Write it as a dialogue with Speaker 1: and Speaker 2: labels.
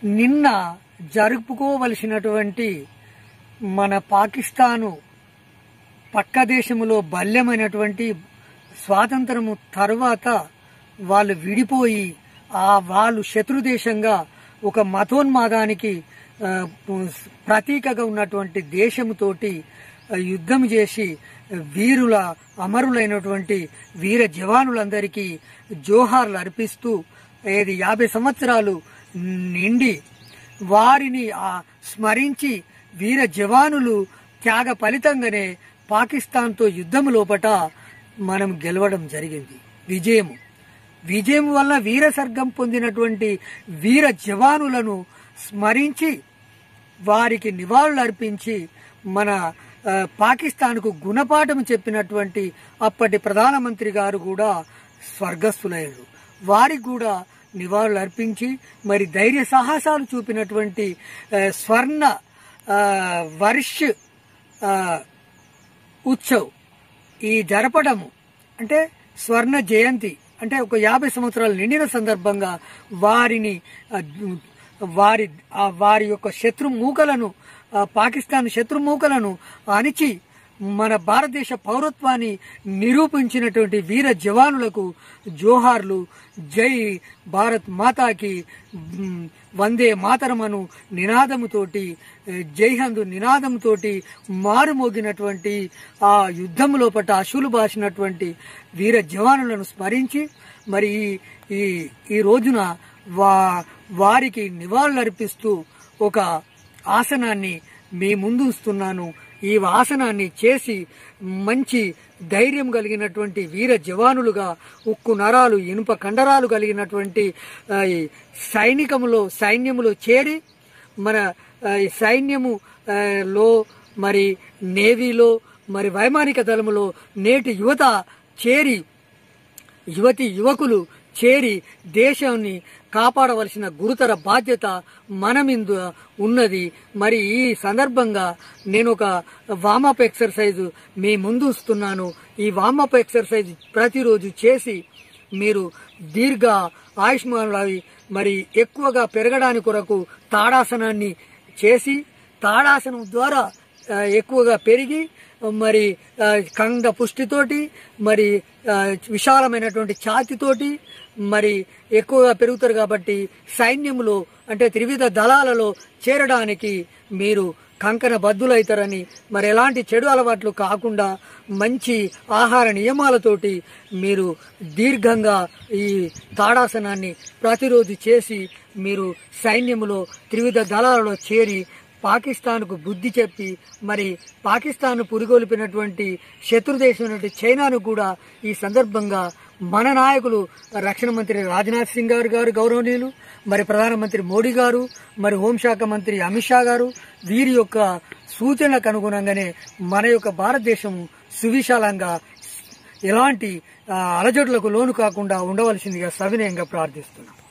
Speaker 1: నిన్న జరుపుకోవలసినటువంటి మన పాకిస్తాను పక్క దేశములో బల్యమైనటువంటి స్వాతంత్రము తర్వాత వాళ్ళు విడిపోయి వాళ్ళు శత్రుదేశంగా ఒక మతోన్మాదానికి ప్రతీకగా ఉన్నటువంటి దేశముతోటి యుద్ధం చేసి వీరుల అమరులైనటువంటి వీర జవానులందరికీ జోహార్లు అర్పిస్తూ 50 సంవత్సరాలు నిండి వారిని స్మరించి వీర జవానులు త్యాగ ఫలితంగానే పాకిస్తాన్తో యుద్ధం లోపట మనం గెలవడం జరిగింది. విజయం వల్ల వీర సర్గం పొందినటువంటి వీర జవానులను స్మరించి వారికి నివాళులు అర్పించి మన పాకిస్తాన్కు గుణపాఠం చెప్పినటువంటి అప్పటి ప్రధానమంత్రి గారు కూడా స్వర్గస్థులయ్యారు. వారికి కూడా నివాళులు అర్పించి మరి ధైర్య సాహసాలు చూపినటువంటి స్వర్ణ వర్ష్ ఉత్సవ్ ఈ జరపడము అంటే స్వర్ణ జయంతి అంటే ఒక 50 సంవత్సరాలు నిండిన సందర్భంగా వారి యొక్క శత్రుమూకలను పాకిస్తాన్ శత్రుమూకలను అణిచి మన భారతదేశ పౌరత్వాన్ని నిరూపించినటువంటి వీర జవానులకు జోహార్లు. జై భారత్ మాతాకి వందే మాతరమను నినాదముతోటి జై హింద్ నినాదంతోటి మారుమోగినటువంటి ఆ యుద్ధం లోపట అశులు బాసినటువంటి వీర జవానులను స్మరించి మరి ఈ రోజున వారికి నివాళులర్పిస్తూ ఒక ఆసనాన్ని మీ ముందు ఉంచుతున్నాను. ఈ ఆసనాన్ని చేసి మంచి ధైర్యం కలిగినటువంటి వీర జవానులుగా ఉక్కు నరాలు ఇనుప కండరాలు కలిగినటువంటి సైన్యములో చేరి మన సైన్యములో మరి నేవీలో మరి వైమానిక దళములో నేటి యువకులు చేరి దేశాన్ని కాపాడవలసిన గురుతర బాధ్యత మన మీద ఉన్నది. మరి ఈ సందర్భంగా నేను ఒక వామప్ ఎక్సర్సైజ్ మీ ముందు ఉంచుతున్నాను. ఈ వామప్ ఎక్సర్సైజ్ ప్రతిరోజు చేసి మీరు దీర్ఘ ఆయుష్మానులవి మరి ఎక్కువగా పెరగడానికి కొరకు తాడాసనాన్ని చేసి తాడాసనం ద్వారా ఎక్కువగా పెరిగి మరి కండ పుష్టితోటి మరి విశాలమైనటువంటి ఛాతితోటి మరి ఎక్కువగా పెరుగుతారు. కాబట్టి సైన్యంలో అంటే త్రివిధ దళాలలో చేరడానికి మీరు కంకణ బద్దులైతారని మరి ఎలాంటి చెడు అలవాట్లు కాకుండా మంచి ఆహార నియమాలతోటి మీరు దీర్ఘంగా ఈ తాడాసనాన్ని ప్రతిరోజు చేసి మీరు సైన్యములో త్రివిధ దళాలలో చేరి పాకిస్తాన్కు బుద్ధి చెప్పి మరి పాకిస్తాన్ పురిగొల్పినటువంటి శత్రుదేశం చైనాను కూడా ఈ సందర్భంగా మన నాయకులు రక్షణ మంత్రి రాజ్నాథ్ సింగ్ గారు గౌరవనీయులు మరి ప్రధానమంత్రి మోడీ గారు మరి హోంశాఖ మంత్రి అమిత్ షా గారు వీరి యొక్క సూచనలకు అనుగుణంగానే మన యొక్క భారతదేశం సువిశాలంగా ఎలాంటి అలజడులకు లోను కాకుండా ఉండవలసిందిగా సవినయంగా ప్రార్థిస్తున్నాం.